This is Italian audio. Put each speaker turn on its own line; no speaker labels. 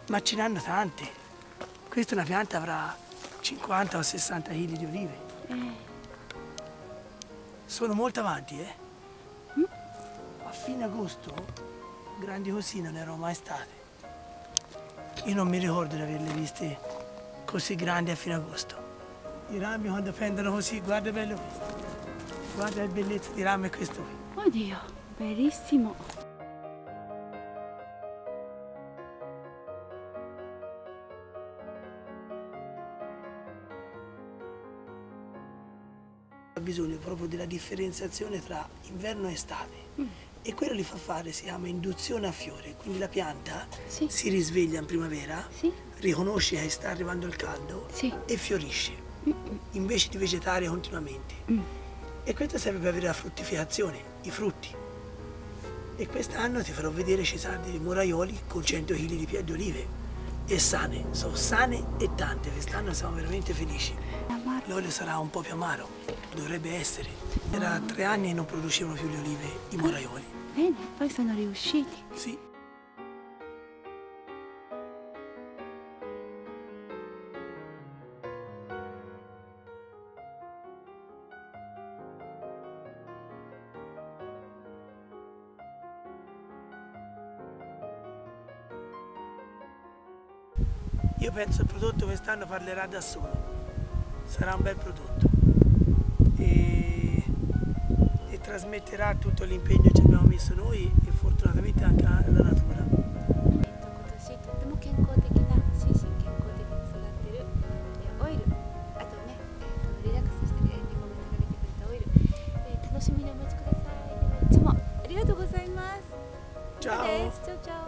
Ma ce n'hanno tante. Questa è una pianta avrà 50 o 60 kg di olive. Sono molto avanti, eh? A fine agosto, grandi così non erano mai state. Io non mi ricordo di averle viste così grandi a fine agosto. I rami quando pendono così, guarda bello questo. Guarda che bellezza di rame questo qui.
Oddio, bellissimo.
Ha bisogno proprio della differenziazione tra inverno e estate. E quello li fa fare, si chiama induzione a fiore, quindi la pianta si risveglia in primavera, riconosce che sta arrivando il caldo e fiorisce, invece di vegetare continuamente. E questo serve per avere la fruttificazione, i frutti. E quest'anno ti farò vedere, ci saranno dei moraioli con 100 kg di olive, e sane, sono sane e tante, quest'anno siamo veramente felici. L'olio sarà un po' più amaro, dovrebbe essere. Era 3 anni e non producevano più le olive, i moraioli.
Bene, poi sono riusciti.
Sì. Io penso il prodotto quest'anno parlerà da solo. Sarà un bel prodotto e trasmetterà tutto l'impegno che abbiamo messo noi e fortunatamente anche la natura.
とても健康的な、心身健康的に育ってるオイル、あとね、リラックスして煮込めてかけてくれたオイル、楽しみにお待ちください。ではいつもありがとうございます。
Ciao.
Ciao ciao.